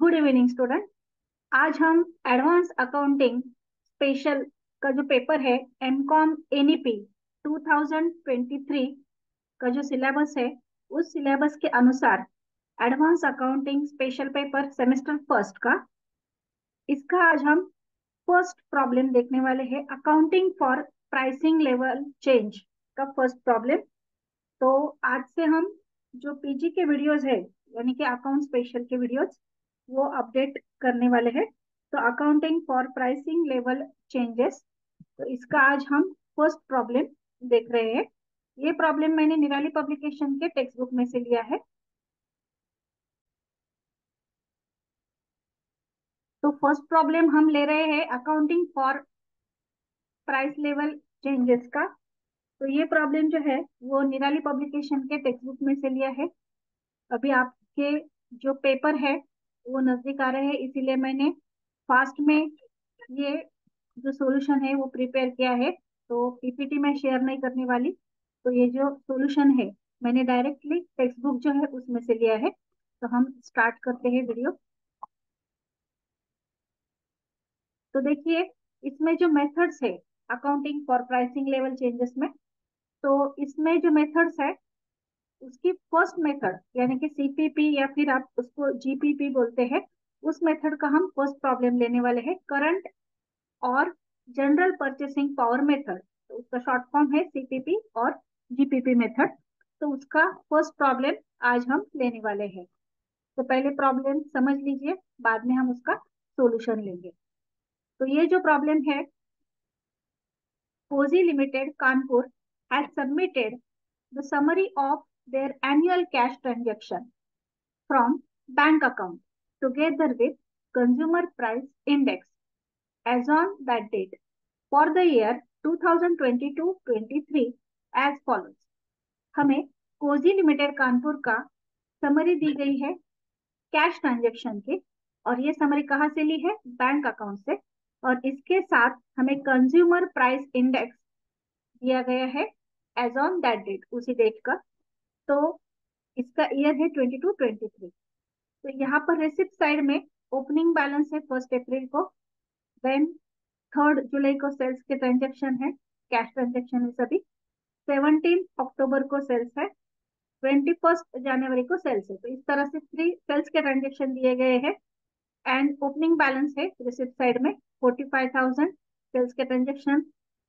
Good evening student. आज हम advance accounting special का जो पेपर है एमकॉम एनईपी 2023 का जो सिलेबस है उस सिलेबस के अनुसार advance accounting special paper semester first का इसका आज हम फर्स्ट प्रॉब्लम देखने वाले हैं। Accounting for pricing level change का फर्स्ट प्रॉब्लम। तो आज से हम जो पीजी के वीडियोस है यानी कि अकाउंट स्पेशल के वीडियोस वो अपडेट करने वाले हैं। तो accounting for pricing level changes, तो इसका आज हम फर्स्ट प्रॉब्लम देख रहे हैं। ये प्रॉब्लम मैंने निराली पब्लिकेशन के टेक्स्ट बुक में से लिया है। तो फर्स्ट प्रॉब्लम हम ले रहे हैं accounting for price level changes का। तो ये प्रॉब्लम जो है वो निराली पब्लिकेशन के टेक्स्ट बुक में से लिया है। अभी आपके जो पेपर है वो नजदीक आ रहे हैं, इसीलिए मैंने फास्ट में ये जो सॉल्यूशन है वो प्रिपेयर किया है। तो पीपीटी में शेयर नहीं करने वाली। तो ये जो सॉल्यूशन है मैंने डायरेक्टली टेक्स्ट बुक जो है उसमें से लिया है। तो हम स्टार्ट करते हैं वीडियो। तो देखिए, इसमें जो मेथड्स है accounting for pricing level changes में, तो इसमें जो मेथड्स है उसकी फर्स्ट मेथड यानी कि सीपीपी या फिर आप उसको जीपीपी बोलते हैं, उस मेथड का हम फर्स्ट प्रॉब्लम लेने वाले हैं। करंट और जनरल परचेसिंग पावर मेथड, तो उसका शॉर्ट फॉर्म है सीपीपी और जीपीपी मेथड। तो उसका फर्स्ट प्रॉब्लम आज हम लेने वाले हैं। तो पहले प्रॉब्लम समझ लीजिए, बाद में हम उसका सॉल्यूशन लेंगे। तो ये जो प्रॉब्लम है, Cozy Limited Kanpur has submitted the summary of their annual cash transaction from bank account together with consumer price index as on that date for the year 2022-23 as follows। हमें कोजी लिमिटेड कानपुर का summary दी गई है cash transaction की, और ये summary कहाँ से ली है? बैंक अकाउंट से। और इसके साथ हमें कंज्यूमर प्राइस इंडेक्स दिया गया है एज ऑन दैट डेट, उसी डेट का। तो इसका ईयर है 22-23। तो यहाँ पर रिसिप्ट साइड में ओपनिंग बैलेंस है 1 अप्रैल को, देन 3 जुलाई को सेल्स के ट्रांजेक्शन है, कैश ट्रांजेक्शन है सभी। 17 अक्टूबर को सेल्स है, 21 जनवरी को सेल्स है। तो इस तरह से 3 सेल्स के ट्रांजेक्शन दिए गए हैं। एंड ओपनिंग बैलेंस है रिसिप्ट साइड में 45,000, सेल्स के ट्रांजेक्शन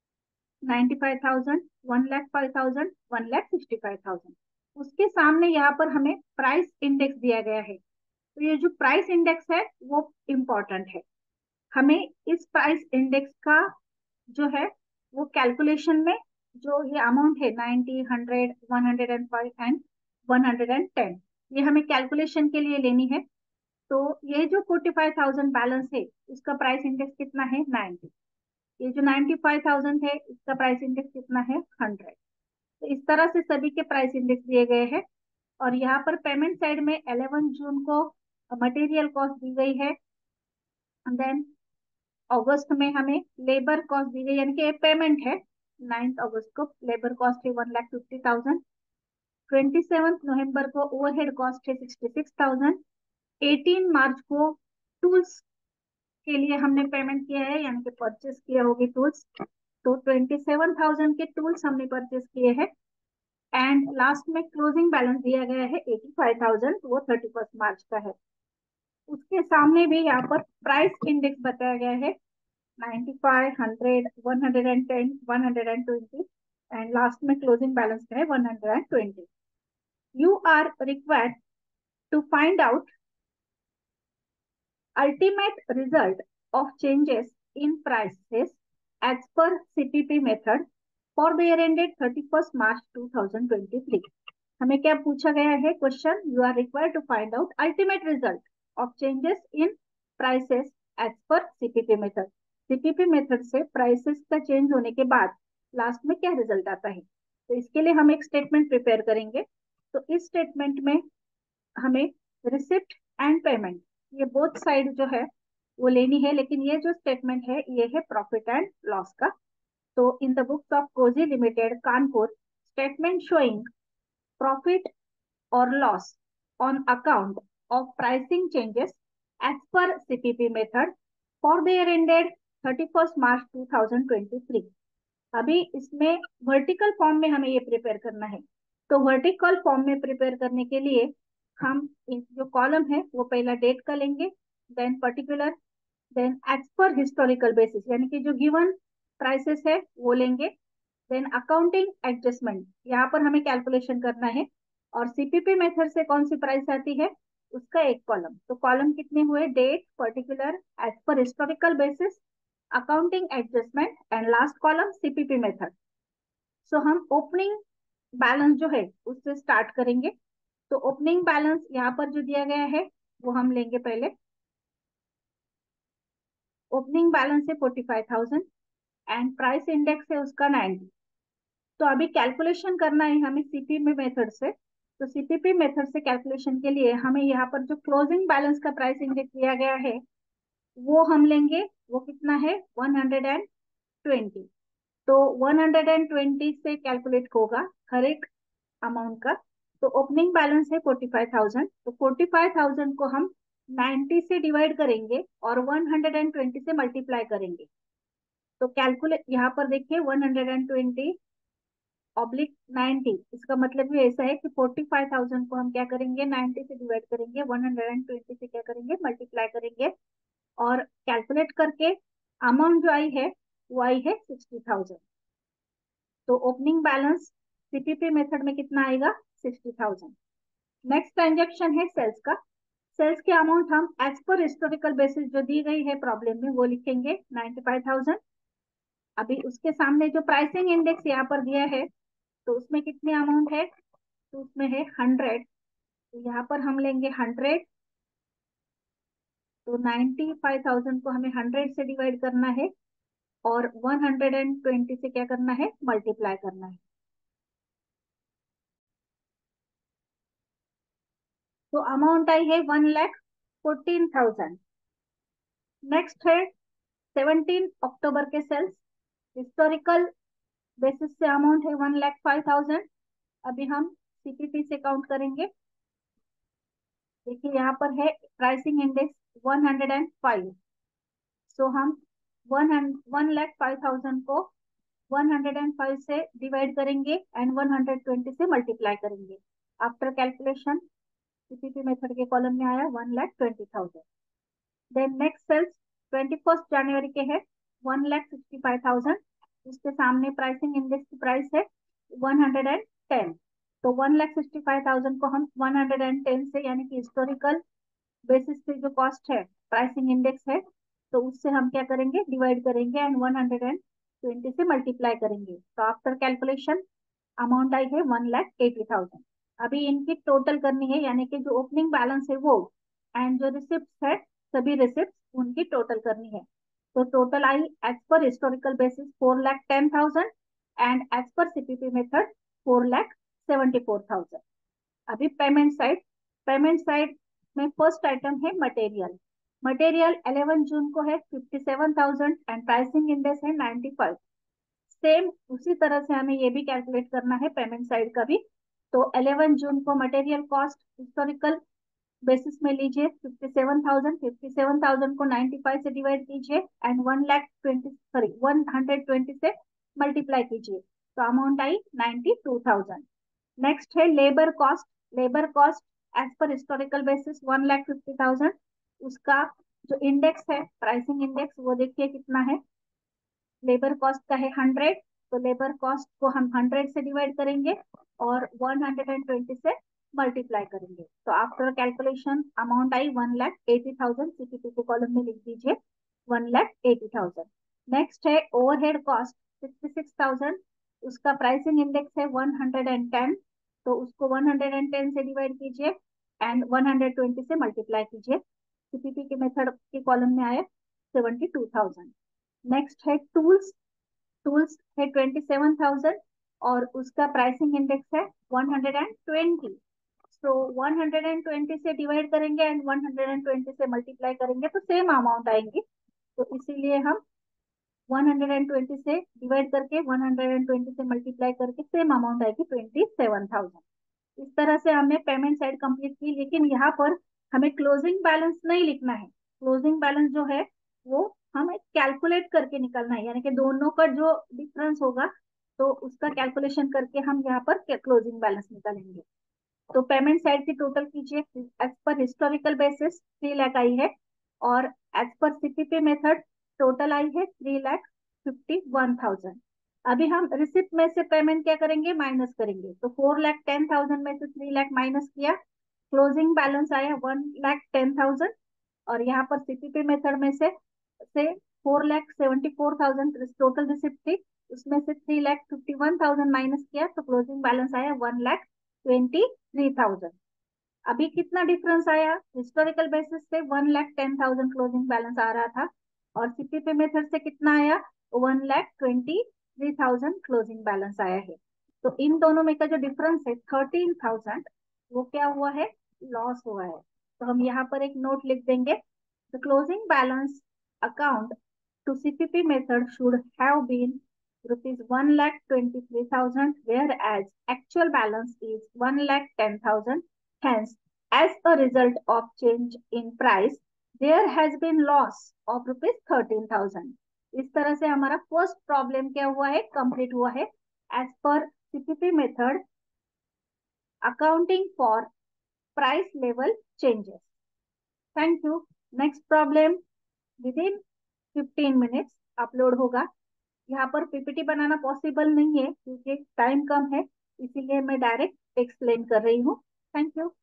95,000, 1,05,000, 1,65,000। उसके सामने यहाँ पर हमें प्राइस इंडेक्स दिया गया है। तो ये जो प्राइस इंडेक्स है वो इम्पोर्टेंट है। हमें इस प्राइस इंडेक्स का जो है वो कैलकुलेशन में जो ये अमाउंट है 90, 100, 105 एंड 110, ये हमें कैलकुलेशन के लिए लेनी है। तो ये जो 45,000 बैलेंस है उसका प्राइस इंडेक्स कितना है? 90। ये जो 95,000 है इसका प्राइस इंडेक्स कितना है? 100। तो इस तरह से सभी के प्राइस इंडेक्स दिए गए हैं। और यहाँ पर पेमेंट साइड में 11 जून को मटेरियल कॉस्ट दी गई है। देन अगस्त में हमें लेबर कॉस्ट दी गई, यानी कि पेमेंट है 9 अगस्त को लेबर कॉस्ट है 1,50,000। 27 नवंबर को ओवरहेड कॉस्ट है 66,000। 18 मार्च को टूल्स के लिए हमने पेमेंट किया है, यानी कि परचेस किया होगी टूल्स। तो 27,000 के टूल्स हमने परचेस किए हैं। एंड लास्ट में क्लोजिंग बैलेंस दिया गया है 85,000, वो 31 मार्च का है। उसके सामने भी यहाँ पर प्राइस इंडेक्स बताया गया है 95, 100, 110, 120 एंड लास्ट में क्लोजिंग बैलेंस है 120। You are required to find out ultimate result of changes in prices as per CPP method for the year ended 31st March 2023। हमें क्या पूछा गया है question? You are required to find out ultimate result of changes in prices as per CPP method. CPP method से prices का change होने के बाद लास्ट में क्या रिजल्ट आता है। तो इसके लिए हम एक स्टेटमेंट प्रिपेयर करेंगे। तो इस स्टेटमेंट में हमें रिसिप्ट एंड पेमेंट, ये बोथ साइड जो है वो लेनी है। लेकिन ये जो स्टेटमेंट है ये है प्रॉफिट एंड लॉस का। तो in the books of Cozy Limited Kanpur, statement showing profit or loss on account of pricing changes as per CPP method for the year ended 31 March 2023। अभी इसमें वर्टिकल फॉर्म में हमें ये प्रिपेयर करना है। तो वर्टिकल फॉर्म में प्रिपेयर करने के लिए हम जो कॉलम है वो पहला डेट का लेंगे, then particular, then as per historical basis यानी कि जो गिवन प्राइसेस है वो लेंगे, देन अकाउंटिंग एडजस्टमेंट यहाँ पर हमें कैलकुलेशन करना है, और सीपीपी मेथड से कौन सी प्राइस आती है उसका एक कॉलम। तो कॉलम कितने हुए, date, particular, as per historical basis, accounting adjustment and last column CPP method. So हम ओपनिंग बैलेंस जो है उससे स्टार्ट करेंगे। तो ओपनिंग बैलेंस यहाँ पर जो दिया गया है वो हम लेंगे पहले। ओपनिंग बैलेंस है 45,000 एंड प्राइस इंडेक्स है उसका 90। तो अभी कैलकुलेशन करना है हमें सीपीपी मेथड से। तो सीपीपी मेथड से कैलकुलेशन के लिए हमें यहाँ पर जो क्लोजिंग बैलेंस का प्राइस इंडेक्स दिया गया है वो हम लेंगे। वो कितना है, 120। तो 120 से कैलकुलेट होगा हर एक अमाउंट का। तो ओपनिंग बैलेंस है 45,000, तो 45,000 को हम 90 से डिवाइड करेंगे और 120 से मल्टीप्लाई करेंगे। तो कैलकुलेट यहाँ पर देखिए 120/90, इसका मतलब ये ऐसा है कि 45,000 को हम क्या करेंगे 90 से डिवाइड करेंगे, 120 से क्या करेंगे मल्टीप्लाई करेंगे, और कैलकुलेट करके अमाउंट जो आई है वो आई है 60,000। तो ओपनिंग बैलेंस सीपीपी मेथड में कितना आएगा, 60,000। नेक्स्ट ट्रांजेक्शन है सेल्स का। सेल्स के अमाउंट हम एज पर हिस्टोरिकल बेसिस जो दी गई है प्रॉब्लम में वो लिखेंगे 95,000। अभी उसके सामने जो प्राइसिंग इंडेक्स यहाँ पर दिया है तो उसमें कितने अमाउंट है, तो उसमें है 100। तो यहाँ पर हम लेंगे 100। तो 95,000 को हमें 100 से डिवाइड करना है और 120 से क्या करना है, मल्टीप्लाई करना है। तो अमाउंट आई है 1,14,000। नेक्स्ट है 17 अक्टूबर के सेल्स। हिस्टोरिकल बेसिस से अमाउंट है 1,05,000। अभी हम सीपीपी से काउंट करेंगे। देखिए यहाँ पर है प्राइसिंग इंडेक्स 105। सो हम 1,05,000 को 105 से डिवाइड करेंगे एंड 120 से मल्टीप्लाई करेंगे। आफ्टर कैलकुलेशन सीपीपी मेथड के कॉलम में आया 1,20,000। देन नेक्स्ट सेल्स 21 जनवरी के है 1,65,000। उसके सामने प्राइसिंग इंडेक्स की प्राइस है 110। तो 1,65,000 को हम 110 से यानी कि हिस्टोरिकल बेसिस पे जो कॉस्ट है प्राइसिंग इंडेक्स है तो उससे हम क्या करेंगे, डिवाइड करेंगे एंड 120 से मल्टीप्लाई करेंगे। तो आफ्टर कैलकुलेशन अमाउंट आई है 1,80,000। अभी इनकी टोटल करनी है यानी कि जो ओपनिंग बैलेंस है वो एंड जो रिसिप्ट है सभी रिसिप्ट उनकी टोटल करनी है। तो टोटल आई as per historical basis 4,10,000 and as per CPP method 4,74,000। अभी पेमेंट साइड में फर्स्ट आइटम है मटेरियल। मटेरियल 11 जून को है 57,000 एंड प्राइसिंग इंडेक्स है 95। सेम उसी तरह से हमें ये भी कैलकुलेट करना है पेमेंट साइड का भी। तो 11 जून को मटेरियल कॉस्ट हिस्टोरिकल बेसिस में लीजिए 57,000। 57,000 को 95 से डिवाइड कीजिए एंड 120 से मल्टीप्लाई कीजिए। तो अमाउंट आई 92,000। नेक्स्ट है labour cost. Labour cost as per historical basis 1,50,000। उसका जो इंडेक्स है प्राइसिंग इंडेक्स वो देखिए कितना है, लेबर कॉस्ट का है 100। तो लेबर कॉस्ट को हम 100 से डिवाइड करेंगे और 120 से मल्टीप्लाई करेंगे। तो आफ्टर कैलकुलेशन अमाउंट आई 1,80,000। सीपीपी के कॉलम में लिख दीजिए 1,80,000। नेक्स्ट है ओवरहेड कॉस्ट 66,000। उसका प्राइसिंग इंडेक्स है 110। तो उसको 110 से डिवाइड कीजिए एंड 120 से मल्टीप्लाई कीजिए। सीपीपी के मेथड के कॉलम में आया 72,000। नेक्स्ट है टूल्स। टूल्स है 27,000 और उसका प्राइसिंग इंडेक्स है 120। सो 120 से डिवाइड करेंगे एंड 120 से मल्टीप्लाई करेंगे तो सेम अमाउंट आएंगे। तो इसीलिए हम 120 से डिवाइड करके 120 से मल्टीप्लाई करके सेम अमाउंट आएगी 27,000। इस तरह से हमने पेमेंट साइड कंप्लीट की, लेकिन यहाँ पर हमें क्लोजिंग बैलेंस नहीं लिखना है। क्लोजिंग बैलेंस जो है वो हमें कैलकुलेट करके निकलना है, यानी कि दोनों का जो डिफरेंस होगा तो उसका कैलकुलेशन करके हम यहाँ पर क्लोजिंग बैलेंस निकालेंगे। तो पेमेंट साइड की टोटल कीजिए। As per historical basis 3 lakh आई है, और as per CPP method total I है 3,51,000। अभी हम रिसिप्ट में से पेमेंट क्या करेंगे, माइनस करेंगे। तो 4,10,000 में से 3 लाख माइनस किया, क्लोजिंग बैलेंस आया 1,10,000। और यहाँ पर सीपीपी मेथड में से 4,74,000 टोटल रिसिप्ट थी, उसमें से 3,51,000 माइनस किया तो क्लोजिंग बैलेंस आया 1,23,000। अभी कितना डिफरेंस आया, हिस्टोरिकल बेसिस से 1,10,000 क्लोजिंग बैलेंस आ रहा था, और सीपीपी मेथड से कितना आया, 1,23,000 क्लोजिंग बैलेंस आया है। तो इन दोनों में का जो डिफरेंस है 13,000, वो क्या हुआ है, लॉस हुआ है। तो हम यहाँ पर एक नोट लिख देंगे, the closing balance account to CPP method should have been rupees 1,23,000, whereas actual balance is 1,10,000. Hence, as a result of change in price, there has been loss of rupees 13,000. इस तरह से हमारा फर्स्ट प्रॉब्लम क्या हुआ है, complete हुआ है। As per CPP method accounting for price level changes. Thank you. Next problem within 15 minutes upload होगा। यहाँ पर पीपीटी बनाना पॉसिबल नहीं है क्योंकि टाइम कम है, इसीलिए मैं डायरेक्ट एक्सप्लेन कर रही हूँ। Thank you.